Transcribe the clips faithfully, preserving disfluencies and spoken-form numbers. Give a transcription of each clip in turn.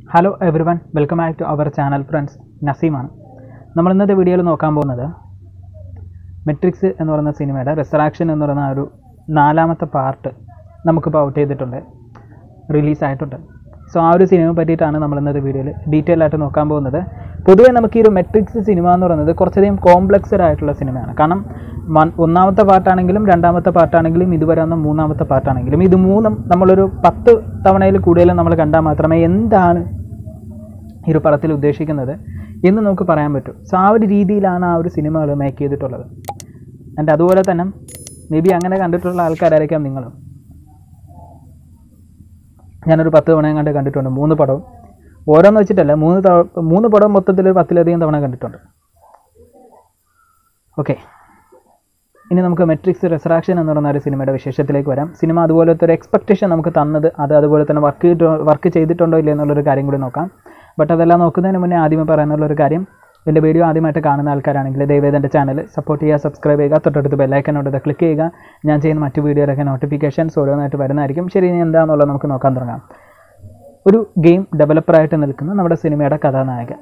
Hello everyone, welcome back to our channel friends. Naseem ആണ്. നമ്മൾ ഇന്നത്തെ വീഡിയോയിൽ നോക്കാൻ പോകുന്നത് മെട്രിക്സ് എന്ന് പറയുന്ന സിനിമയുടെ റിസറാക്ഷൻ എന്ന് പറയുന്ന ഒരു നാലാമത്തെ പാർട്ട് നമുക്കിപ്പോൾ ഔട്ട് ചെയ്തിട്ടുണ്ട്, റിലീസ് ആയിട്ടുണ്ട്. സോ ആ ഒരു സിനിമയെ പറ്റിയിട്ടാണ് നമ്മൾ ഇന്നത്തെ വീഡിയോയിൽ ഡീറ്റെയിൽ ആയിട്ട് നോക്കാൻ പോകുന്നത്. പൊതുവേ നമുക്ക് ഈ ഒരു മെട്രിക്സ് സിനിമ എന്ന് പറയുന്നത് കുറച്ചധികം കോംപ്ലക്സ്ഡ് ആയിട്ടുള്ള സിനിമയാണ്. കാരണം ഒന്നാമത്തെ പാർട്ടാണെങ്കിലും രണ്ടാമത്തെ പാർട്ടാണെങ്കിലും ഇതുവരെ വന്ന മൂന്നാമത്തെ പാർട്ടാണെങ്കിലും ഇത് മൂന്നും നമ്മളൊരു പത്ത് തവണയിൽ കൂടുതലും നമ്മൾ കണ്ടാൽ മാത്രമേ എന്താണ് ഈ ഒരു പടത്തിൽ ഉദ്ദേശിക്കുന്നത് എന്ന് നമുക്ക് പറയാൻ പറ്റും. സോ ആ ഒരു രീതിയിലാണ് ആ ഒരു സിനിമകൾ മേക്ക് ചെയ്തിട്ടുള്ളത്. ആൻഡ് അതുപോലെ തന്നെ മേ ബി അങ്ങനെ കണ്ടിട്ടുള്ള ആൾക്കാരായിരിക്കാം നിങ്ങളും. ഞാനൊരു പത്ത് തവണയും കണ്ട് കണ്ടിട്ടുണ്ട്, മൂന്ന് പടവും. ഓരോന്ന് വെച്ചിട്ടല്ല, മൂന്ന് തവണ മൂന്ന് പടവും മൊത്തത്തിൽ ഒരു പത്തിലധികം തവണ കണ്ടിട്ടുണ്ട്. ഓക്കെ, ഇനി നമുക്ക് മെട്രിക്സ് റിസറാക്ഷൻ എന്ന് പറയുന്ന ഒരു സിനിമയുടെ വിശേഷത്തിലേക്ക് വരാം. സിനിമ അതുപോലത്തെ ഒരു എക്സ്പെക്റ്റേഷൻ നമുക്ക് തന്നത് അത് അതുപോലെ തന്നെ വർക്ക് വർക്ക് ചെയ്തിട്ടുണ്ടോ ഇല്ല എന്നുള്ളൊരു കാര്യം കൂടി നോക്കാം. ബട്ട് അതെല്ലാം നോക്കുന്നതിന് മുന്നേ ആദ്യമേ പറയാനുള്ളൊരു കാര്യം, എൻ്റെ വീഡിയോ ആദ്യമായിട്ട് കാണുന്ന ആൾക്കാരാണെങ്കിൽ ദയവേദ എൻ്റെ ചാനൽ സപ്പോർട്ട് ചെയ്യുക, സബ്സ്ക്രൈബ് ചെയ്യുക, തൊട്ടടുത്ത് ബെല്ലൈക്കനോട് ക്ലിക്ക് ചെയ്യുക. ഞാൻ ചെയ്യുന്ന മറ്റു വീഡിയോയിലൊക്കെ നോട്ടിഫിക്കേഷൻസ് ഓരോന്നായിട്ട് വരുന്നതായിരിക്കും. ശരി, ഇനി എന്താണെന്നുള്ളത് നമുക്ക് നോക്കാൻ തുടങ്ങാം. ഒരു ഗെയിം ഡെവലപ്പറായിട്ട് നിൽക്കുന്ന നമ്മുടെ സിനിമയുടെ കഥാനായകൻ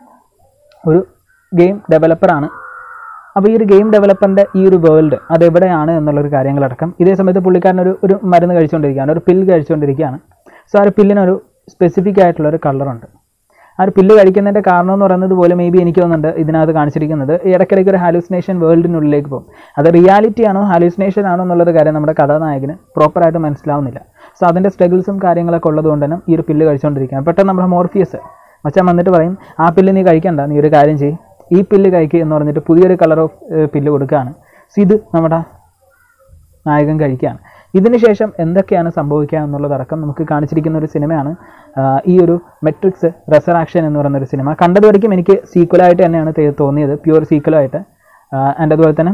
ഒരു ഗെയിം ഡെവലപ്പറാണ്. അപ്പോൾ ഈ ഒരു ഗെയിം ഡെവലപ്പറിൻ്റെ ഈ ഒരു വേൾഡ് അതെവിടെയാണ് എന്നുള്ളൊരു കാര്യങ്ങളടക്കം ഇതേ സമയത്ത് പുള്ളിക്കാരനൊരു ഒരു മരുന്ന് കഴിച്ചുകൊണ്ടിരിക്കുകയാണ്, ഒരു പില്ല് കഴിച്ചുകൊണ്ടിരിക്കുകയാണ്. സോ ആ ഒരു പില്ലിനൊരു സ്പെസിഫിക് ആയിട്ടുള്ളൊരു കളറുണ്ട്. ആ ഒരു പില്ല് കഴിക്കുന്നതിൻ്റെ കാരണം എന്ന് പറയുന്നത് പോലെ മേ ബി എനിക്ക് തോന്നുന്നുണ്ട് ഇതിനകത്ത് കാണിച്ചിരിക്കുന്നത് ഇടയ്ക്കിടയ്ക്ക് ഒരു ഹാലൂസിനേഷൻ വേൾഡിനുള്ളിലേക്ക് പോകും. അത് റിയാലിറ്റി ആണോ ഹാലൂസിനേഷൻ ആണോ എന്നുള്ളൊരു കാര്യം നമ്മുടെ കഥാനായകന് പ്രോപ്പറായിട്ട് മനസ്സിലാവുന്നില്ല. സോ അതിൻ്റെ സ്ട്രഗിൾസും കാര്യങ്ങളൊക്കെ ഉള്ളതുകൊണ്ട് തന്നെ ഈ ഒരു പില്ല് കഴിച്ചുകൊണ്ടിരിക്കുകയാണ്. പെട്ടെന്ന് നമ്മുടെ മോർഫിയസ് മച്ചാൻ വന്നിട്ട് പറയും, ആ പില്ല് നീ കഴിക്കണ്ട, നീ ഒരു കാര്യം ചെയ്യും, ഈ പില്ല് കഴിക്കുക എന്ന് പറഞ്ഞിട്ട് പുതിയൊരു കളർ ഓഫ് പില്ല് കൊടുക്കുകയാണ്. സോ ഇത് നമ്മുടെ നായകൻ കഴിക്കുകയാണ്. ഇതിന് ശേഷം എന്തൊക്കെയാണ് സംഭവിക്കുക എന്നുള്ളതടക്കം നമുക്ക് കാണിച്ചിരിക്കുന്ന ഒരു സിനിമയാണ് ഈ ഒരു മെട്രിക്സ് റിസറാക്ഷൻ എന്ന് പറയുന്നൊരു സിനിമ. കണ്ടതുവരെയും എനിക്ക് സീക്വലായിട്ട് തന്നെയാണ് തോന്നിയത്, പ്യുവർ സീക്വലായിട്ട്. ആൻഡ് അതുപോലെ തന്നെ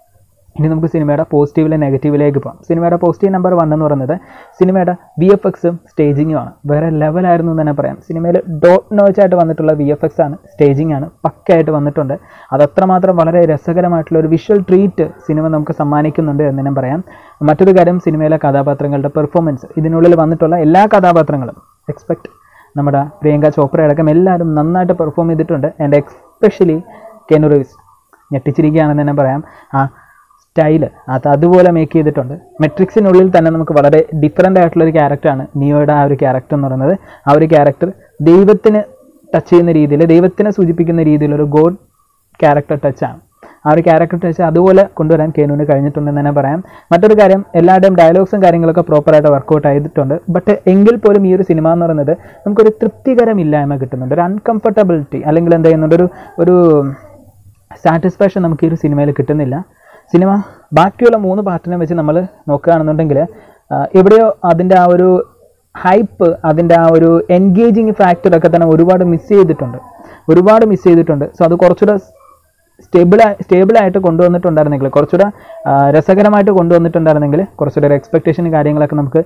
ഇനി നമുക്ക് സിനിമയുടെ പോസിറ്റീവിലെ നെഗറ്റീവിലേക്ക് പോകാം. സിനിമയുടെ പോസിറ്റീവ് നമ്പർ വൺ എന്ന് പറയുന്നത് സിനിമയുടെ വി എഫ് എക്സും സ്റ്റേജിങ്ങുമാണ്. വേറെ ലെവലായിരുന്നു എന്ന് തന്നെ പറയാം. സിനിമയിൽ ഡോട്ട് നോച്ചായിട്ട് വന്നിട്ടുള്ള വി എഫ് എക്സ് ആണ്, സ്റ്റേജിങ് ആണ്, പക്കയായിട്ട് വന്നിട്ടുണ്ട്. അതത്രമാത്രം വളരെ രസകരമായിട്ടുള്ള ഒരു വിഷ്വൽ ട്രീറ്റ് സിനിമ നമുക്ക് സമ്മാനിക്കുന്നുണ്ട് എന്ന് തന്നെ പറയാം. മറ്റൊരു കാര്യം, സിനിമയിലെ കഥാപാത്രങ്ങളുടെ പെർഫോമൻസ്, ഇതിനുള്ളിൽ വന്നിട്ടുള്ള എല്ലാ കഥാപാത്രങ്ങളും എക്സ്പെക്ട് നമ്മുടെ പ്രിയങ്ക ചോപ്ര അടക്കം എല്ലാവരും നന്നായിട്ട് പെർഫോം ചെയ്തിട്ടുണ്ട്. ആൻഡ് എക്സ്പെഷ്യലി കെനു റീവ്സ് ഞെട്ടിച്ചിരിക്കുകയാണെന്ന് തന്നെ പറയാം. ആ സ്റ്റൈല് അത് അതുപോലെ മേക്ക് ചെയ്തിട്ടുണ്ട്. മെട്രിക്സിനുള്ളിൽ തന്നെ നമുക്ക് വളരെ ഡിഫറൻ്റ് ആയിട്ടുള്ളൊരു ക്യാരക്ടറാണ് നിയോയുടെ ആ ഒരു ക്യാരക്ടർ എന്ന് പറയുന്നത്. ആ ഒരു ക്യാരക്ടർ ദൈവത്തിന് ടച്ച് ചെയ്യുന്ന രീതിയിൽ, ദൈവത്തിനെ സൂചിപ്പിക്കുന്ന രീതിയിലൊരു ഗോഡ് ക്യാരക്ടർ ടച്ചാണ്. ആ ഒരു ക്യാരക്ടർ ടച്ച് അതുപോലെ കൊണ്ടുവരാൻ കേനുവിന് കഴിഞ്ഞിട്ടുണ്ടെന്ന് തന്നെ പറയാം. മറ്റൊരു കാര്യം, എല്ലാവരുടെയും ഡയലോഗ്സും കാര്യങ്ങളൊക്കെ പ്രോപ്പറായിട്ട് വർക്കൗട്ട് ചെയ്തിട്ടുണ്ട്. ബട്ട് എങ്കിൽ പോലും ഈ ഒരു സിനിമ എന്ന് പറയുന്നത് നമുക്കൊരു തൃപ്തികരമില്ലായ്മ കിട്ടുന്നുണ്ട്, ഒരു അൺകംഫർട്ടബിലിറ്റി അല്ലെങ്കിൽ എന്ത് ചെയ്യുന്നുണ്ട്, ഒരു ഒരു സാറ്റിസ്ഫാക്ഷൻ നമുക്ക് ഈ ഒരു സിനിമയിൽ കിട്ടുന്നില്ല. സിനിമ ബാക്കിയുള്ള മൂന്ന് പാർട്ടിനെ വെച്ച് നമ്മൾ നോക്കുകയാണെന്നുണ്ടെങ്കിൽ എവിടെയോ അതിൻ്റെ ആ ഒരു ഹൈപ്പ്, അതിൻ്റെ ആ ഒരു എൻഗേജിങ് ഫാക്ടറൊക്കെ തന്നെ ഒരുപാട് മിസ് ചെയ്തിട്ടുണ്ട് ഒരുപാട് മിസ് ചെയ്തിട്ടുണ്ട് സോ അത് കുറച്ചുകൂടെ സ്റ്റേബിൾ സ്റ്റേബിളായിട്ട് കൊണ്ടുവന്നിട്ടുണ്ടായിരുന്നെങ്കിൽ, കുറച്ചുകൂടെ രസകരമായിട്ട് കൊണ്ടുവന്നിട്ടുണ്ടായിരുന്നെങ്കിൽ കുറച്ചുകൂടെ ഒരു എക്സ്പെക്റ്റേഷനും കാര്യങ്ങളൊക്കെ നമുക്ക്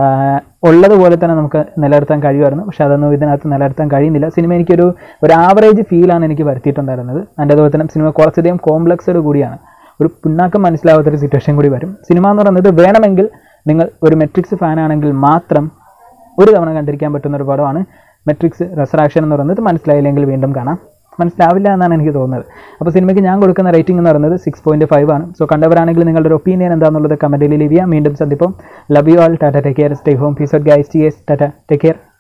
ഉള്ളതുപോലെ തന്നെ നമുക്ക് നിലനിർത്താൻ കഴിയുമായിരുന്നു. പക്ഷേ അതൊന്നും ഇതിനകത്ത് നിലനിർത്താൻ കഴിയുന്നില്ല. സിനിമ എനിക്കൊരു ഒരു ആവറേജ് ഫീലാണ് എനിക്ക് വരുത്തിയിട്ടുണ്ടായിരുന്നത്. അതിൻ്റെ അതുപോലെ തന്നെ സിനിമ കുറച്ചധികം കോംപ്ലക്സഡ് കൂടിയാണ്. ഒരു പിന്നാക്കം മനസ്സിലാവാത്തൊരു സിറ്റുവേഷൻ കൂടി വരും. സിനിമ എന്ന് പറയുന്നത് വേണമെങ്കിൽ നിങ്ങൾ ഒരു മെട്രിക്സ് ഫാനാണെങ്കിൽ മാത്രം ഒരു തവണ കണ്ടിരിക്കാൻ പറ്റുന്ന ഒരു പടമാണ് മെട്രിക്സ് റിസറാക്ഷൻ എന്ന് പറയുന്നത്. മനസ്സിലായില്ലെങ്കിൽ വീണ്ടും കാണാം, മനസ്സിലാവില്ല എന്നാണ് എനിക്ക് തോന്നുന്നത്. അപ്പോൾ സിനിമയ്ക്ക് ഞാൻ കൊടുക്കുന്ന റേറ്റിംഗ് എന്ന് പറയുന്നത് സിക്സ് പോയിൻറ്റ് ഫൈവ് ആണ്. സോ കണ്ടവരാണെങ്കിൽ നിങ്ങളുടെ ഒരു ഒപ്പീനിയൻ എന്താണെന്നുള്ളത് കമൻറ്റിൽ ലീവ് ചെയ്യാം. വീണ്ടും സന്ദിപ്പം. Love you all. Tata, take care, stay home, peace out guys, T S, tata, take care.